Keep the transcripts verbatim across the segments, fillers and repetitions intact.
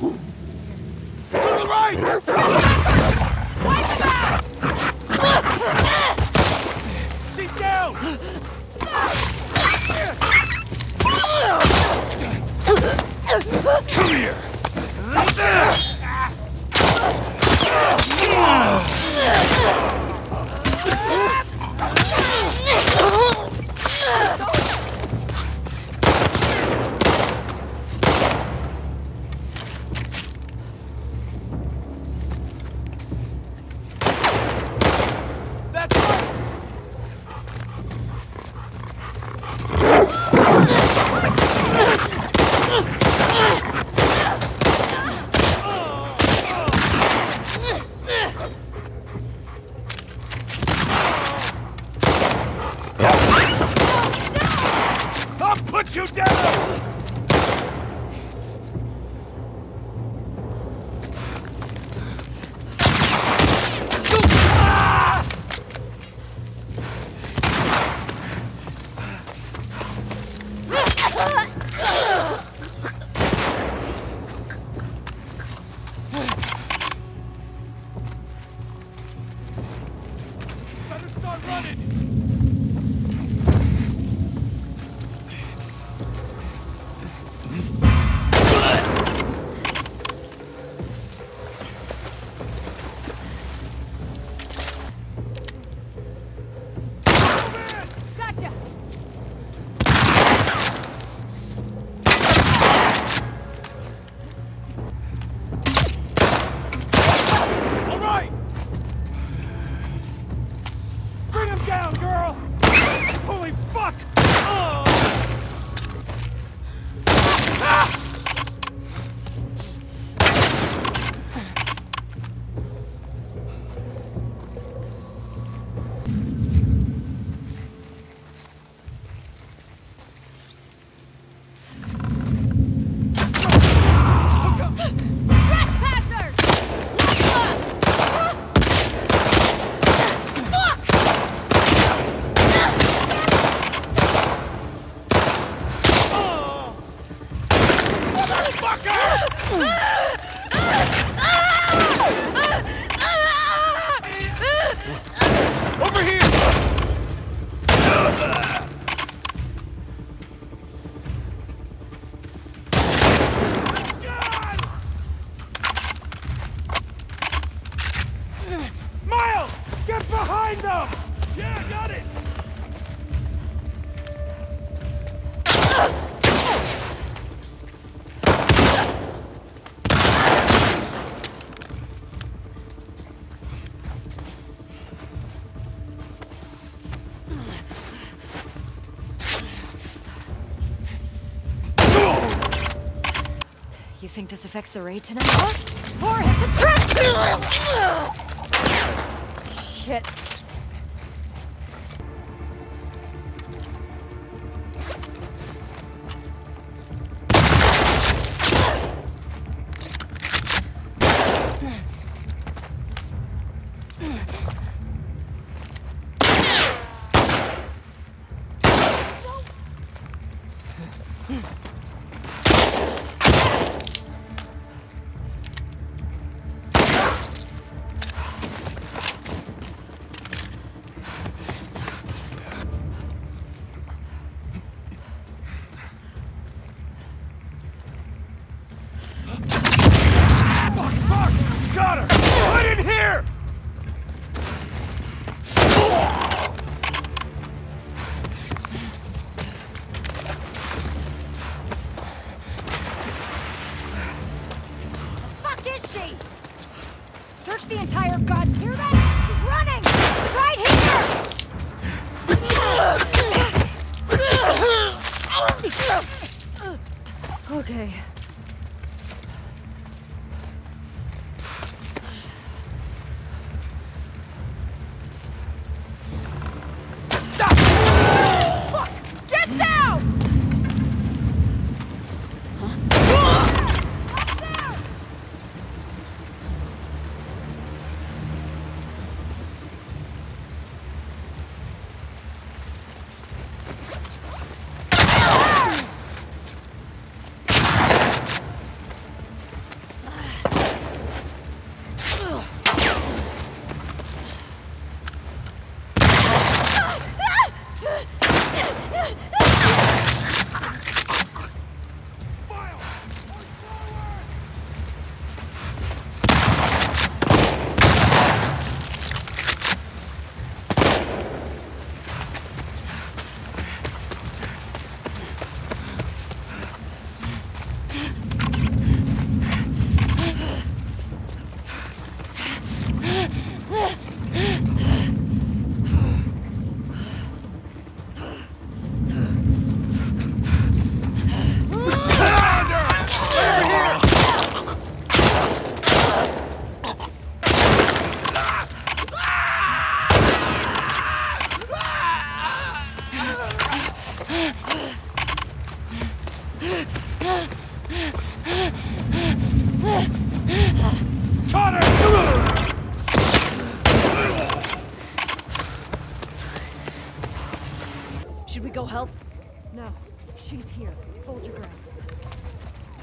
To the right! Wipe him out! She's down! Come here! That's right! I'll put you down! Better start running! Gotcha! All right! Bring him down, girl! Holy fuck! Oh. Ah! Trespassers! Light up! Fuck! Over here! Miles! Get behind them! Yeah, I got it! You think this affects the raid tonight? Huh? Or hit the trap! Shit. Fuck, fuck! Got her! Right in here! Fuck is she? Search the entire god. Hear that? She's running! Right here! Okay. Fuck! Get down!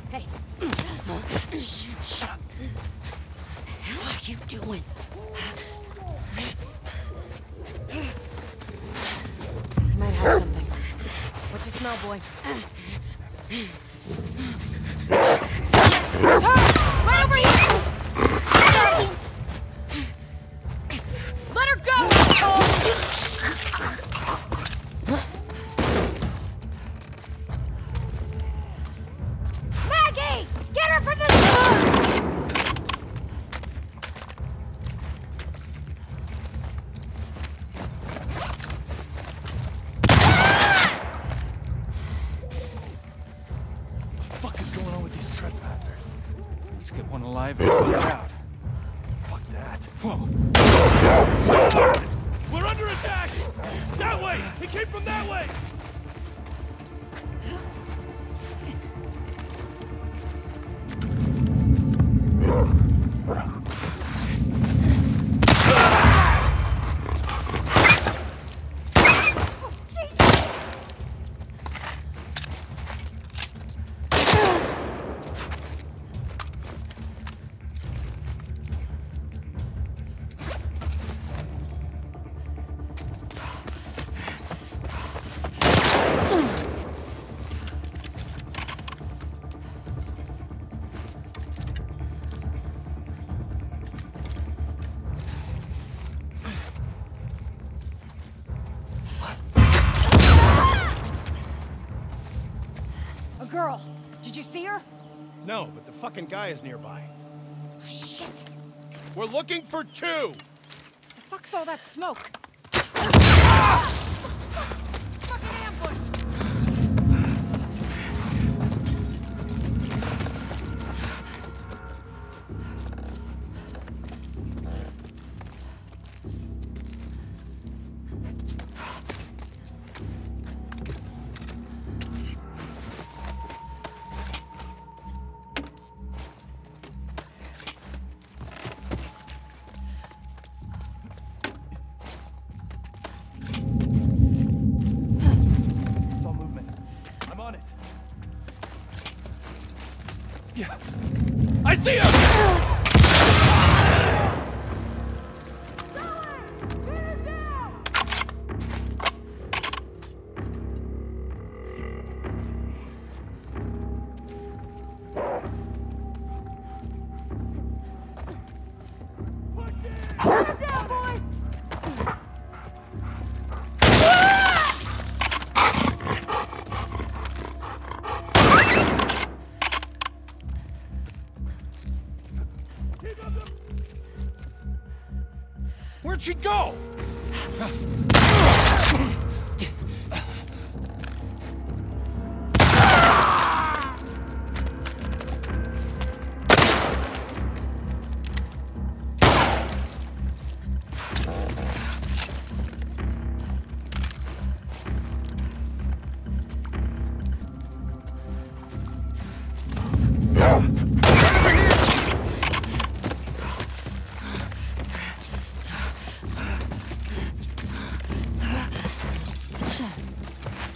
Hey. Shut up. What are you doing? You might have something. What you smell, boy? It's her! Right over here! Let her go! Maggie! Get her from this door! What the fuck is going on with these trespassers? Let's get one alive and get out. Fuck that. Whoa. We're under attack! That way! He came from that way! A girl. Did you see her? No, but the fucking guy is nearby. Shit. We're looking for two! The fuck's all that smoke? Fucking ambush! Saw movement. I'm on it. Yeah. I see him! Where'd she go?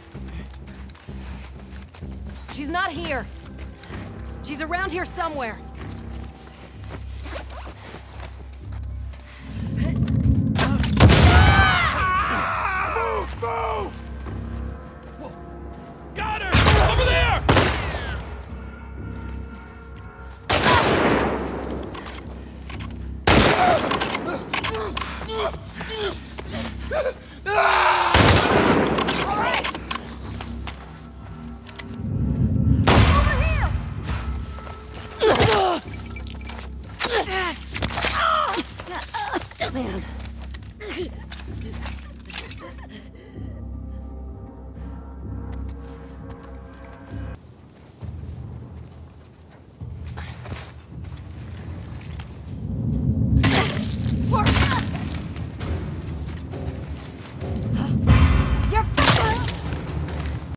She's not here. She's around here somewhere.